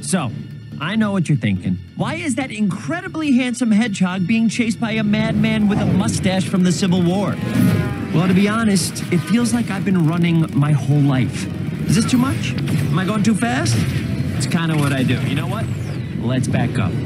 So, I know what you're thinking. Why is that incredibly handsome hedgehog being chased by a madman with a mustache from the Civil War? Well, to be honest, it feels like I've been running my whole life. Is this too much? Am I going too fast? It's kind of what I do. You know what? Let's back up.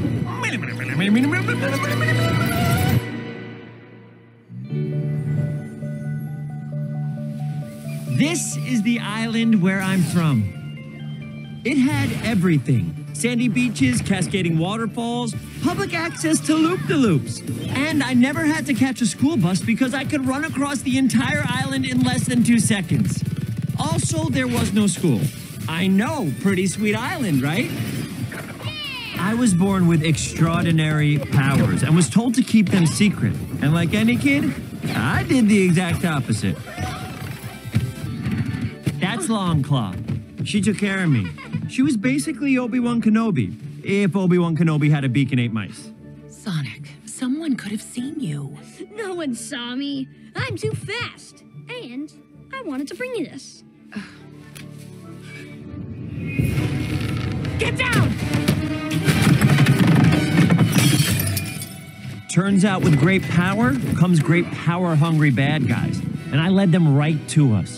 This is the island where I'm from. It had everything. Sandy beaches, cascading waterfalls, public access to loop-de-loops. And I never had to catch a school bus because I could run across the entire island in less than 2 seconds. Also, there was no school. I know, pretty sweet island, right? I was born with extraordinary powers and was told to keep them secret. And like any kid, I did the exact opposite. That's Longclaw. She took care of me. She was basically Obi-Wan Kenobi, if Obi-Wan Kenobi had a beak and ate mice. Sonic, someone could have seen you. No one saw me. I'm too fast. And I wanted to bring you this. Get down! Turns out with great power comes great power-hungry bad guys. And I led them right to us.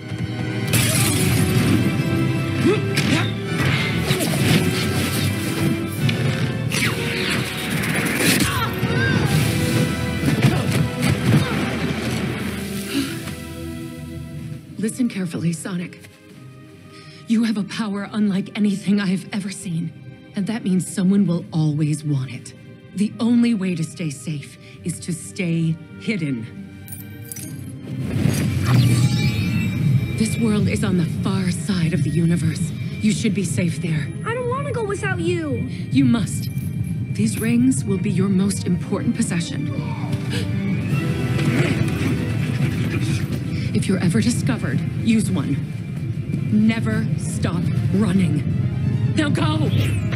Listen carefully, Sonic. You have a power unlike anything I've ever seen, and that means someone will always want it. The only way to stay safe is to stay hidden. This world is on the far side of the universe. You should be safe there. I don't want to go without you. You must. These rings will be your most important possession. If you're ever discovered, use one. Never stop running. Now go!